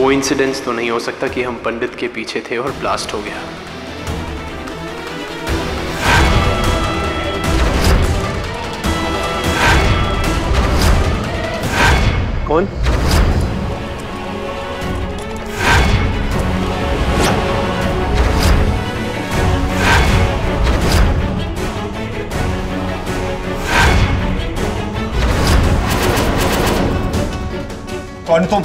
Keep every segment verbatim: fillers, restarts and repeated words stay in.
Coincidence तो नहीं हो सकता कि हम पंडित के पीछे थे और ब्लास्ट हो गया। कौन? कौन तुम?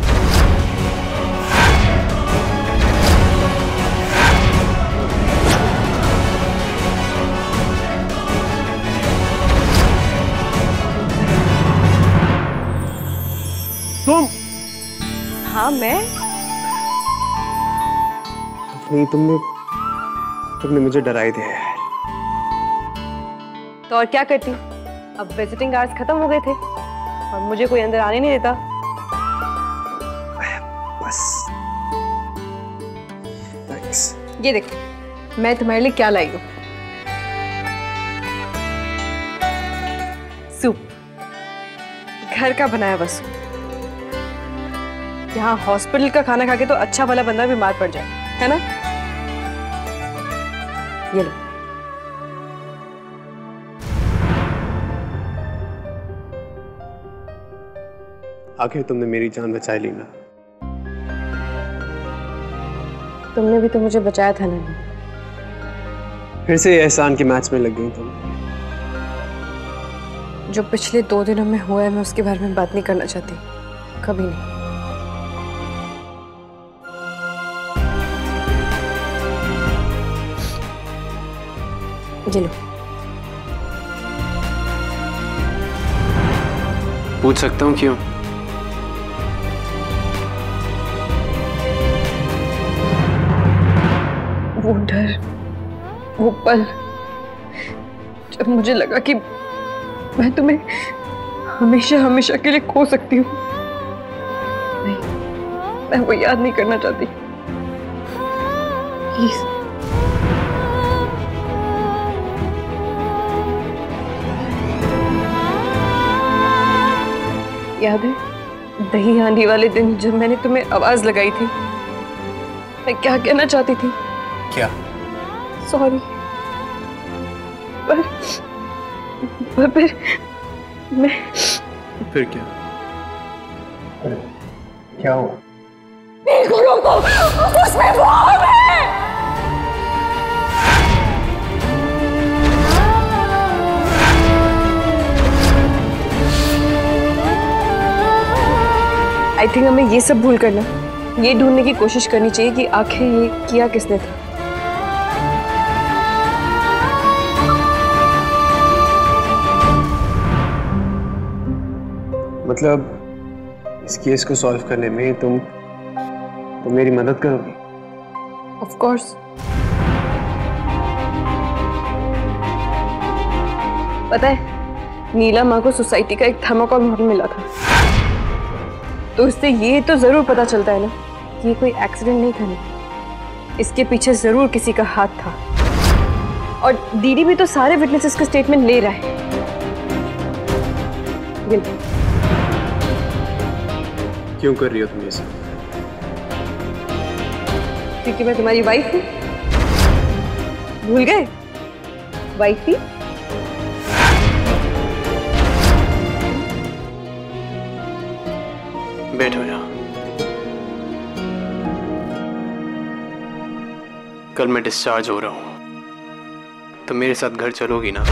तुम? हाँ मैं। नहीं, तुमने तुमने मुझे डरा ही दिया यार। तो और क्या करती? अब विजिटिंग आवर्स खत्म हो गए थे और मुझे कोई अंदर आने नहीं देता। बस थैंक्स। ये देखो, मैं तुम्हारे लिए क्या लाई हूँ। सूप, घर का बनाया हुआ सूप। यहाँ हॉस्पिटल का खाना खा के तो अच्छा वाला बंदा बीमार पड़ जाए, है ना? ये लो। आखिर तुमने मेरी जान बचा ली ना। तुमने भी तो मुझे बचाया था ना। फिर से एहसान के मैच में लग गई तुम। जो पिछले दो दिनों में हुआ है मैं उसके बारे में बात नहीं करना चाहती, कभी नहीं। ये लो। पूछ सकता हूँ क्यों? वो डर, वो पल जब मुझे लगा कि मैं तुम्हें हमेशा हमेशा के लिए खो सकती हूँ, नहीं, मैं वो याद नहीं करना चाहती। प्लीज। याद है दही हांडी वाले दिन जब मैंने तुम्हें आवाज लगाई थी, मैं क्या कहना चाहती थी? क्या? सॉरी। पर पर फिर मैं फिर क्या? क्या हुआ? मेरे को रोको, उसमें बॉम्ब है। आई थिंक हमें ये सब भूल करना, ये ढूंढने की कोशिश करनी चाहिए कि आखिर ये किया किसने था। मतलब इस केस को सॉल्व करने में तुम तुम मेरी मदद करोगी? Of course. पता है नीला माँ को सोसाइटी का एक थर्माकोल मॉडल मिला था, तो इससे ये तो जरूर पता चलता है ना कि ये कोई एक्सीडेंट नहीं था, नहीं, इसके पीछे जरूर किसी का हाथ था। और दीदी भी तो सारे विटनेसेस का स्टेटमेंट ले रहा है। क्यों कर रही हो तुम ये सब? क्योंकि मैं तुम्हारी वाइफ हूँ। भूल गए? वाइफ ही। बैठो यहाँ। कल मैं डिस्चार्ज हो रहा हूँ, तो मेरे साथ घर चलोगी ना?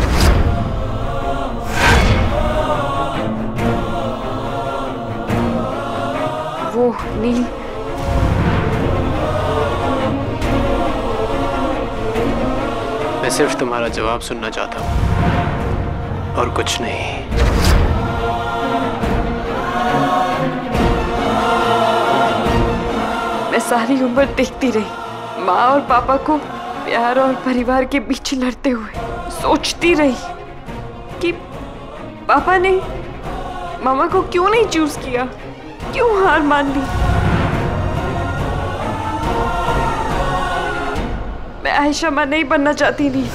वो नील, मैं सिर्फ तुम्हारा जवाब सुनना चाहता हूँ और कुछ नहीं। मैं सारी उम्र देखती रही माँ और पापा को प्यार और परिवार के बीच लड़ते हुए, सोचती रही कि पापा ने मामा को क्यों नहीं चूज किया, क्यों हार मान ली। मैं आयशा माँ नहीं बनना चाहती थी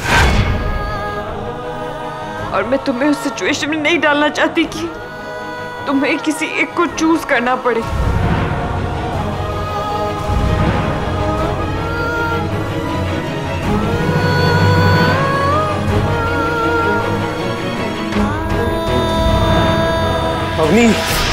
और मैं तुम्हें उस सिचुएशन में नहीं डालना चाहती कि तुम्हें किसी एक को चूज करना पड़े। रोहिणी